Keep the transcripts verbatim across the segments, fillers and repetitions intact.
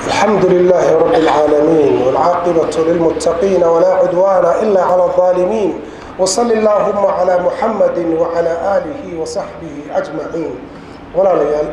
الحمد لله رب العالمين والعاقبة للمتقين ولا عدوان إلا على الظالمين وصل اللهم على محمد وعلى آله وصحبه أجمعين ولا ليال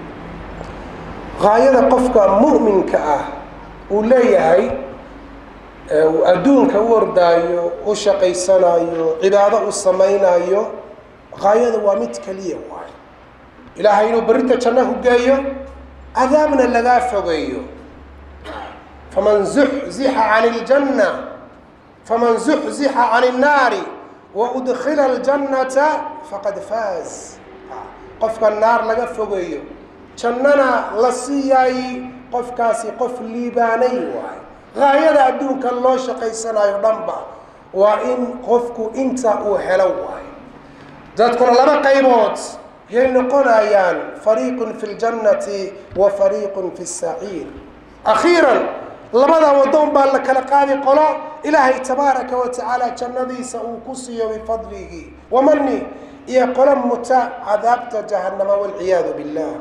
غاية قفك مؤمن كأه وليهي وأدونك وردايو وشقي سنايو عبادة السمينايو غاية وامتك ليه واي إلهي إنه بريتا جنه جايو عذابنا لغا فغيو فمن زحزح عن الجنة فمن زحزح عن النار وأدخل الجنة فقد فاز قفك النار لغا فغيو جننا لسياي قفكاسي قف ليباني واي غاية أدونك الله شقي سنايو دنبا وإن قفكو انت أوهلو واي ذاتكم لما قيموت ينقون أيان فريق في الجنة وفريق في السعير أخيرا لماذا ودون بالك لقاذي قلو إلهي تبارك وتعالى جنذي سأوكسي بفضله ومني يقول متى عذابت جهنم والعياذ بالله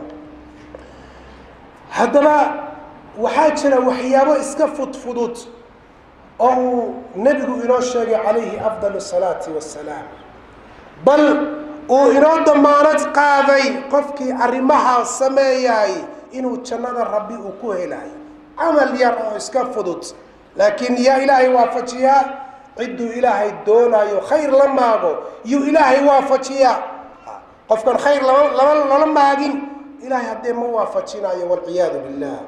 هذا وحاجنا وحيابه اسكفت فضوت أو نبي إنوشي عليه أفضل الصلاة والسلام بل وإنه ضمانت قاضي قفكي أرمها سماياي إنه جنة ربي وكوهلاي عمل يرى اسكفضت لكن يا إلهي وافتيا عدو إلهي دونا يو خير لما أقو يو إلهي وافتيا قفكا خير لما لما أقين إلهي هدي موافتينا يو والعياذ بالله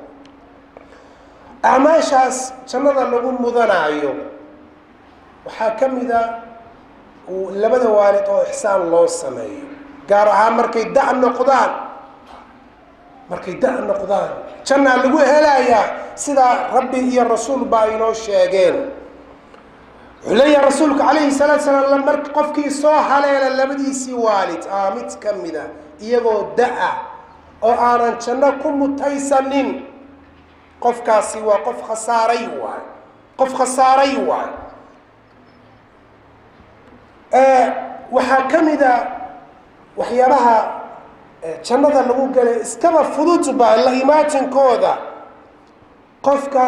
أعماشاس جنة لغون مضانا يو وحاكم إذا ولبدا والد oo ihsaan loo sameeyo gaar ahaan markay dac noqdaan markay dac noqdaan janna lagu helayaa sida rabbi iyo rasuul baa inoo sheegeen waliya rasuulka kaleey salaatu salaam markii qofkii soo haleela labadiisi waalid aamid kamida iyagoo da'a oo aanan janna ku mutaysanin qofkaasi waa qof khasaaray waa qof khasaaray waa waxaa kamida waxyaabaha jannada lagu galay iskaba fudud baa la imaatinkooda qofka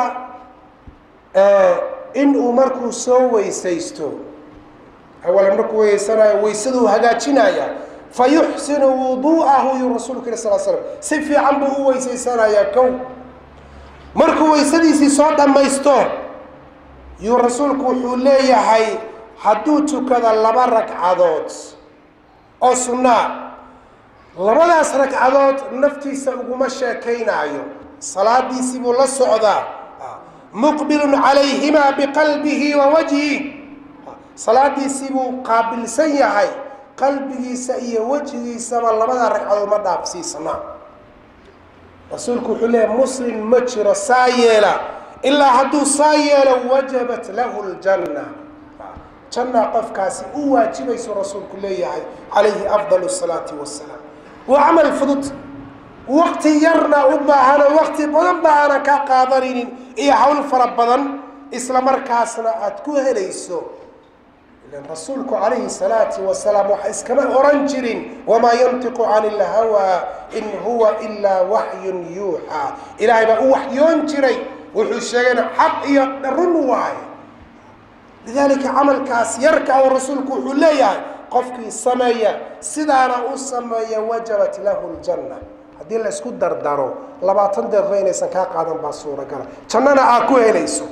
in uu markuu soo weysaysto awal markuu weysanayo weysadu hagaajinaya fayuhsinu wudu'ahu rasuulka sallallahu alayhi wasallam si fiican buu weysaysanaya kow markuu weysadiisi soo dhamaysto yu rasuulku wuxuu leeyahay hadduu tukada laba ragcadood oo sunna labadaas ragcadood naftiisa uguma sheekaynayo salaadiisi buu la socdaa muqbilun calayhima biqalbihi wa wajhihi salaadiisi buu qaabilsan yahay qalbigiisa iyo wajigiisaba labada ragcadood ma dhaafsiisna rasuulku wuxuu leeyahay muslim ma jiro saa yeela ilaa hadduu saa yeelo wajabat lahu aljanna جنة قفكاسي واجب يسوع رسول كلية عليه أفضل الصلاة والسلام وعمل فضت وقت يرنا وبهنا وقت بدن بهنا كقادرين إيه حول فربنا إسلام مركزنا أتكوه ليسو لأن رسولك عليه الصلاة والسلام وحيس كمان أورنجرين وما ينطق عن الهوى إن هو إلا وحي يوحى إلهي بقى وحي ينجري وحشينا حق يقرن وعي لذلك عمل كاس يركع ورسولك حليا قفك السماية سدانا السماية وجبت له الجنة هذه اللي اسكو دردارو لبا تندر رينيسان كا قادن با سوره غلا جننا اكو هليسو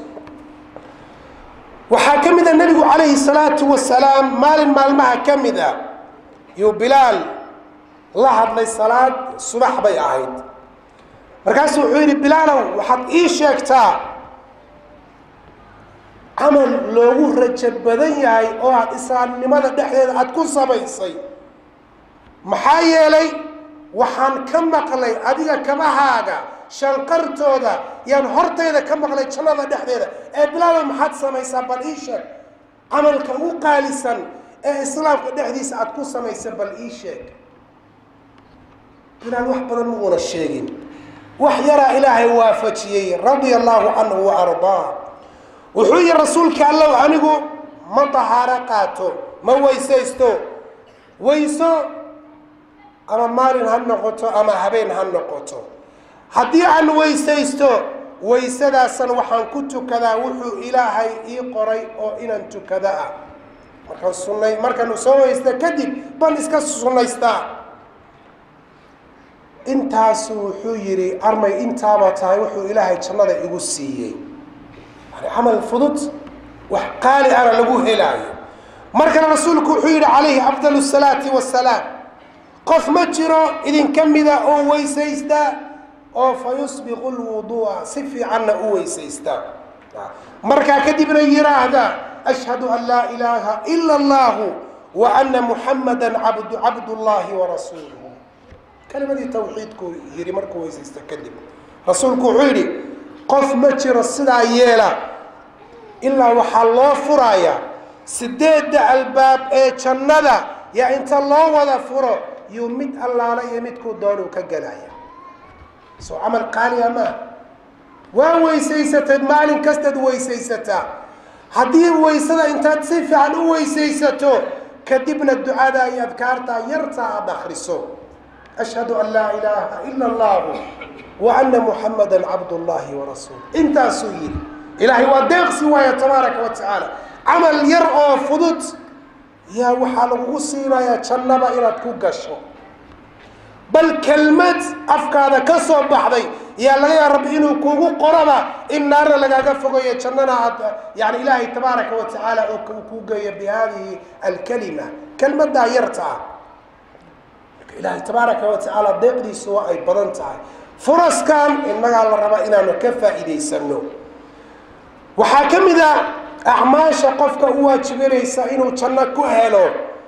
وحاكمد النبي عليه الصلاه والسلام مال مالمها كمدا يو بلال الله هدلي صلاه صباح بي اهيد markaas wuxuu yiri bilaalow waxaad ii sheegtaa عمل لوغو رجب بدن yahay oo aad islaamnimada dhexdeeda aad ku sabaysay maxaa yeelay waxaan ka maqlay adiga kama haaga shanqartooda yaan hortayda ka maqlay jannada dhexdeeda ee bilaal maxaad samaysaa bal ii sheeg amalka u qaalisan ee islaamka dhexdiisa aad ku samaysay bal ii sheeg bilaal wax badan ma wada sheegin wax yara ilaahay waafajiyay radiyallahu anhu wa ardaa وحوي رسولك الله عنه ما طهارقاته ما ويسيستو ويسو أما مالين هالنقطة أما هبين هالنقطة haddii aan weysaysto waysadaasan waxaan ku tukadaa wuxuu ilaahay ii qoray oo inaan tukada ah markaan sunnay markaan soo waysta kadib baan iska sunnaystaa intaasu wuxuu yidhi armay intaaba tahay wuxuu ilaahay jannada igu siiyey yani camal fudud wax qaali ana lagu helaayo markana rasuulku wuxuu yidhi calayhi afdalu salaati wasalaam qof ma jiro idinka mida oo weysaysta oo fayusbiqu lwuduu'a si fiicanna u weysaysta markaa kadibna yidhaahda ashhadu an laa ilaaha ila allahu wa ana muxammadan cabdu cabdullaahi warasuuluhu kalimadii tawxiidku yidhi markuu weysaysta kadib rasuulku wuxuu yidhi qof ma jiro sidaa yeela ilaa waxaa loo furaaya sideedda albaab ee jannada yaa inta loo wada furo yuu mid allaala iyo midkuu doonuu ka gelaya soo camal qaaliya maa waa weysaysatay maalin kastaad weysaysataa haddii weysada intaad si fiican u weysaysato kadibna ducada iyo adkaarta yarta aad akhriso ashhadu an laa ilaaha ila allahu wa ana muxammadan cabdullaahi warasuuluh intaasuu yidhi ilaahay waa deeqsi waaya tabaaraka wa tacaala camal yar oo fudud yaa waxaa lagugu siinayaa jannaba inaad ku gasho bal kelmad afkaada ka soo baxday yaa laga yaa rabbi inuu kuugu qoraba in naarna lagaaga fogayo jannana aad yani ilaahay tabaaraka wa tacaala oo kuu geeyo bihadihi alkalima kelmaddaa yarta ah ilaahay tabaaraka wa tacaala deeqdiisu waa ay badan tahay furaskan innagaa la rabaa inaanu ka faa'iidaysano waxaa ka mid a acmaasha qofka u waajibanaysa inuu janno ku helo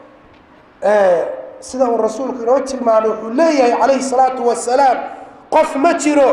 sida uu rasuulku inoo tilmaamay wuxuu leeyahay calayhi salaatu wasalaam qof ma jiro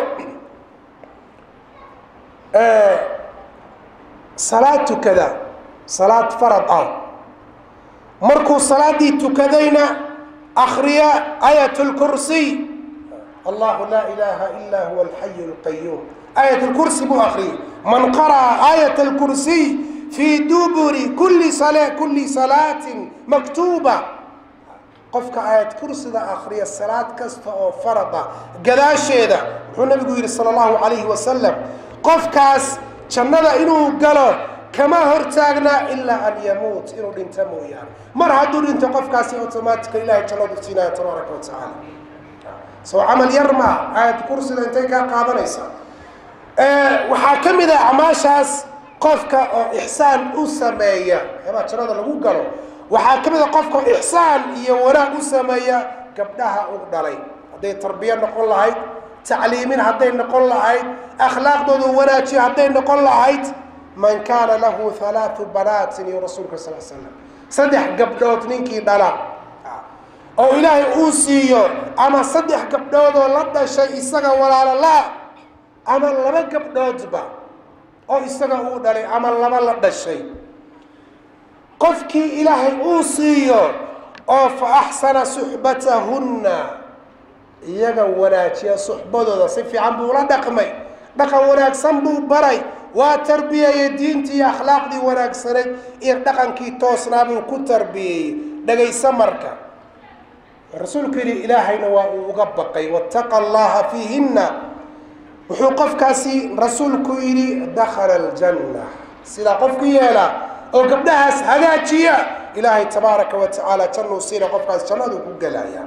salaad tukada salaad farad ah markuu salaaddii tukadayna akhriya aayat lkursiy allahu laa ilaaha ilaa huwa alxayu alqayuum aayat lkursi buu akhriyay man qara'a aayat alkursiy fii duburi kulli sala kulli salaatin maktuuba qofka aayad kursida akhriya salaad kasta oo farada gadaasheeda wuxuu nabigu yidhi sala allahu calayhi wasalam qofkaas jannada inuu galo kama hortaagna ilaa an yamuut inuu dhinto mooyaane mar hadduu dhinto qofkaasi automatica ilahay jannadu siinaya tabaaraka wa tacaala soo camal yar maa aayad kursida intay kaa qaadanaysa waxaa ka mid ah acmaashaas qofka oo ixsaan u sameeya waxyaabaa jannada lagu galo waxaa ka mid a qofka ixsaan iyo wanaag u sameeya gabdhaha u dhalay hadday tarbiya noqon lahayd tacliimin hadday noqon lahayd akhlaaqdooda wanaajiyo hadday noqon lahayd man kaana lahu halaatu banaatin iyo rasuulka sal l slam saddex gabdhood ninkii dhala oo ilaahay uu siiyo ama saddex gabdhood oo la dhashay isaga walaalo la ama laba gabdhoodba oo isaga uu dhalay ama laba la dhashay qofkii ilaahay uu siiyo oo fa axsana suxbatahunna iyaga wanaajiya suxbadooda si fiican buu la dhaqmay dhaqan wanaagsan buu baray waa tarbiyeeyey diintii iyo akhlaaqdii wanaagsanayd iyo dhaqankii toosnaa buu ku tarbiyeeyey dhagaysa marka rasuulku yidhi ilaahayna waa uu uga baqay wattaqa allaha fiihinna wuxuu qofkaasi rasuulku yidhi dakhala aljanna sidaa qofku yeela oo gabdhahaas hagaajiya ilaahay tabaaraka wa tacaala jannuu siina qofkaas jannadu ku gelaya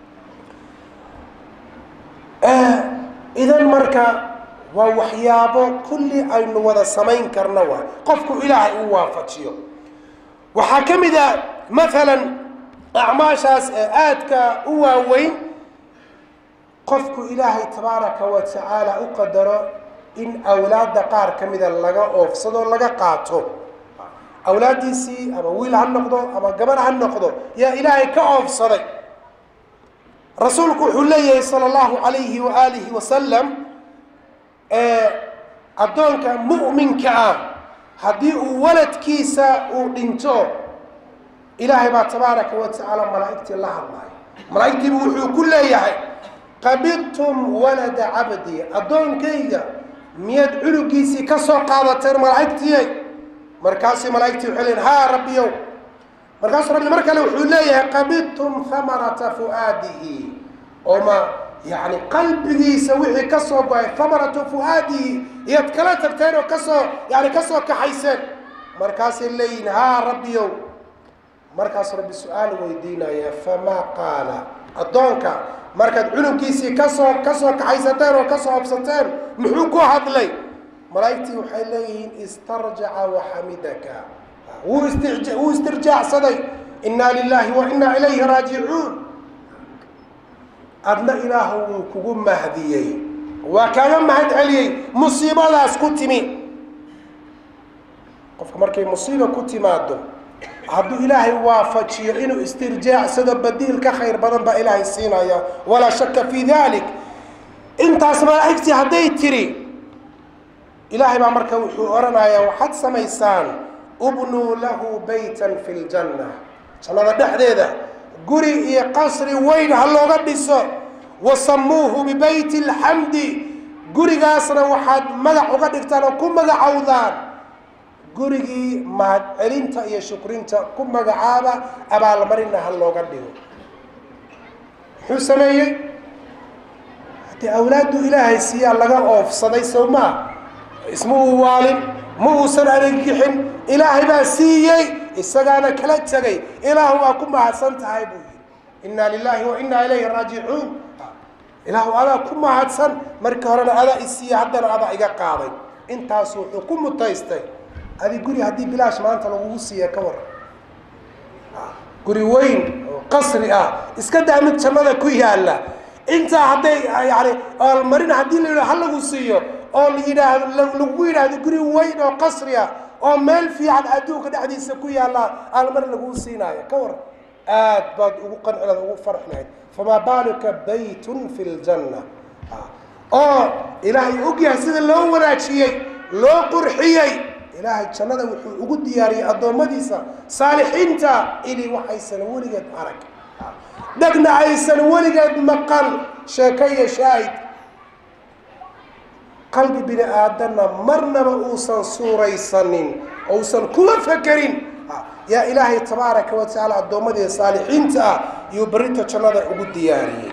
idan marka waa waxyaabo kulli aynu wada samayn karna waa qofku ilaahay uu waafajiyo waxaa ka mid a maalan acmaashaas ee aadka u waaweyn qofku ilaahay tabaaraka wa tacaala u qadaro in awlaadda qaar ka mida laga oofsado laga qaato awlaadiisii ama wiil ha noqdo ama gabar ha noqdo yaa ilaahay ka oofsaday rasuulku wuxuu leeyahay sala allahu calayhi wa aalihi wasalam addoonka mu'minka ah haddii uu waladkiisa uu dhinto ilaahay baa tabaaraka wa tacaala malaa'igtii la hadlayo malaa'igtiibu wuxuu ku leeyahay qabidtum walada cabdi addoonkayga miyaad cunugiisii ka soo qaadateen malaa'igtiyay markaasii malaa'igtii waxay leeyihin haa rabbiyow markaasuu rabbi mar kale wuxuu leeyahay qabidtum hamarata fu'aadihi oo ma يعني قلبي سوي كسو ثمرة فؤادي يتكلم تكتير وكسو يعني كسو كحيسن مركز الليل ها ربي يوم مركز ربي السؤال ويدينا يا فما قال الدونك مركز علم كيسي كسو كسو كحيستين وكسو أبسطين محوكو هذلي ملايكتي وحيلين استرجع وحمدك واسترجاع صدي إنا لله وإنا إليه راجعون أدنى إله كوكو مهديي وكان مهد علي مصيبة لا اسكتمي قف مركي مصيبة كنت مادو عبد إلهي وافجي إنه استرجاع سبب بديل كخير بدن بإلهي الصينايا ولا شك في ذلك انت اسمع اكتي هدي تري إلهي ما مركي وحورنا يا وحد سميسان ابنوا له بيتا في الجنة شنو دحديده قري قصري وين هاللوغة ديسو وسموه ببيت الحمد قري قاصنا وحد مدح وقد اكتانا كم مدح عوضان قري ما علمت يا شكرينتا كم مدح عابا أبا المرينة هاللوغة ديسو حسنية حتى أولاد إلهي سيئا لغا أوف صدي سوما اسمه والد موسى عليكحن إلهي باسيي إسقانا كلا تجي إله أكون مع سنت هايبوي إنا لله وإنا إليه راجعون إله أنا أكون مع سن مركهرنا هذا إسي عدنا هذا إجا قاضي أنت سوء أكون متيستي هذه قولي هذه بلاش ما أنت لو وصية كور قولي وين قصري آه إسكت عملت شمالة كويه الله أنت هذا يعني المرين هذه اللي هلا وصية أو اللي إذا لو وين هذه قولي وين أو قصري آه oo meel fiican adduunka dhexdiisa ku yaala aan mar lagu siinaayo ka war aad baad ugu qancinaad ugu farxnayd fama baaluka baytun fil janna oo ilaahay og yahay sida loo wanaajiyay loo qurxiyay ilaahay jannada wuxuu ugu diyaariyay adoomadiisa saalixiinta ilaa waxaysan waligeed arag dhagna aysan waligeed maqal sheekay shaahid قلبي بني آدم مرنا وأوصل سوري سنين أوصل كل فكرين يا إلهي تبارك وتعالى الدومدي الصالحين تا يبريت شنادة أبود دياري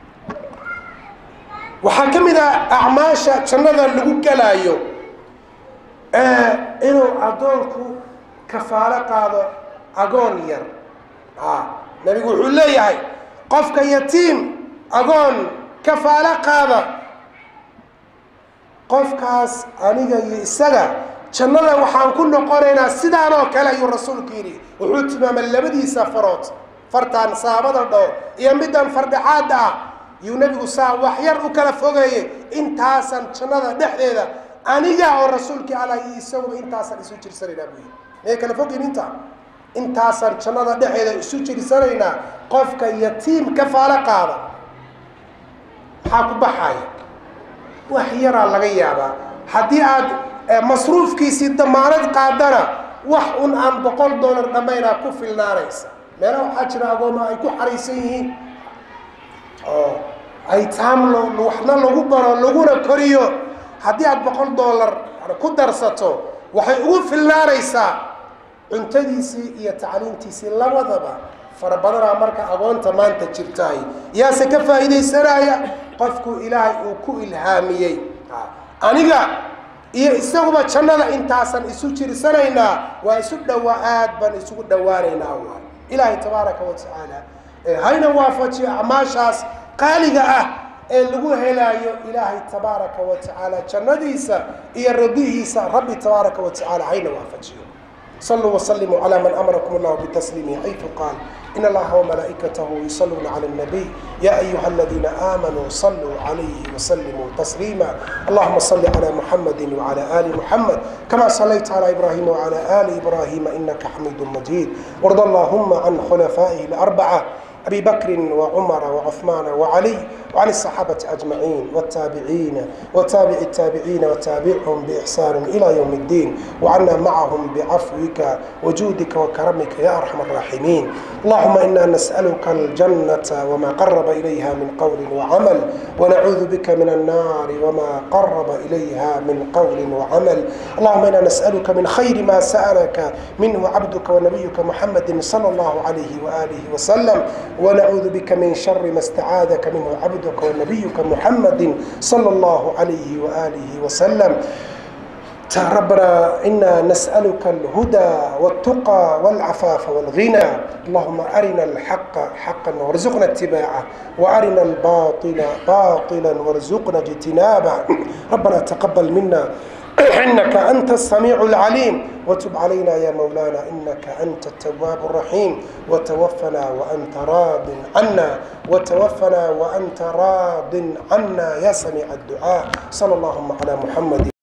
وحكم إذا أعماشا شنادة اللي قلايو آه إنه أدونكو كفالة قادة أغونير آه نبي يقول لي هاي قفك يتيم أغون كفالة قادة qofkaas aniga iyo isaga jannada waxaan ku noqonaynaa sidaan oo kale ayuu rasuulku yiri wuxuu tilmaamay labadiisa farood fartaan saabada dhow iyo midaan fardhacaad ah iyo nabigu saa wax yar u kala fogeeyay intaasan jannada dhexdeeda aniga oo rasuulkii Ilaahay isagu intaasan isu jirsanayna buu ee kala fogeyn inta intaasan jannada dhexdeeda isu jirsanayna qofka yatiim kafaala qaada waxa ku baxay وحيرا لغيابا حدي عاد مصروف كيسي دمانات قادنا وح ان ان بقول دولار دمينا كفي الناريس ميرا حاجنا اغوما اي كو حريسين اه اي تاملو وحنا لوغو برو لوغونا كوريو حدي عاد بقول دولار كو درساتو waxay ugu filnaaraysaa cuntadiisi iyo tacliintiisi labadaba farabadana marka agoonta maanta jirtay yaa se ka faa'iideysanaya qofku ilaahay uu ku ilhaamiyay aniga iyo isaguba jannada intaasan isu jirsanayna waa isu dhawaad ban isugu dhawaanayna waa ilaahay tabaaraka wa taala hayna waafaji amaashaas qaaliga ah ee lagu helayo ilaahay tabaaraka wa taala jannadiisa iyo rabbihiisa rabbi tabaaraka wa taala hayna waafajiyo صلوا وسلموا على من أمركم الله بتسليمه حيث قال إن الله وملائكته يصلون على النبي يا أيها الذين آمنوا صلوا عليه وسلموا تسليما اللهم صل على محمد وعلى آل محمد كما صليت على إبراهيم وعلى آل إبراهيم إنك حميد مجيد وارض اللهم عن خلفائه الأربعة أبي بكر وعمر وعثمان وعلي وعن الصحابة أجمعين والتابعين وتابع التابعين وتابعهم بإحسان إلى يوم الدين وعنا معهم بعفوك وجودك وكرمك يا أرحم الراحمين اللهم إنا نسألك الجنة وما قرب إليها من قول وعمل ونعوذ بك من النار وما قرب إليها من قول وعمل اللهم إنا نسألك من خير ما سألك منه عبدك ونبيك محمد صلى الله عليه وآله وسلم ونعوذ بك من شر ما استعاذك منه عبدك عبدك ونبيك محمد صلى الله عليه وآله وسلم. ربنا إنا نسألك الهدى والتقى والعفاف والغنى. اللهم أرنا الحق حقا وارزقنا اتباعه، وأرنا الباطل باطلا وارزقنا اجتنابه. ربنا تقبل منا إنك أنت السميع العليم، وتب علينا يا مولانا إنك أنت التواب الرحيم، وتوفنا وأنت راض عنا، وتوفنا وأنت راض عنا يا سميع الدعاء. صلى الله على محمد.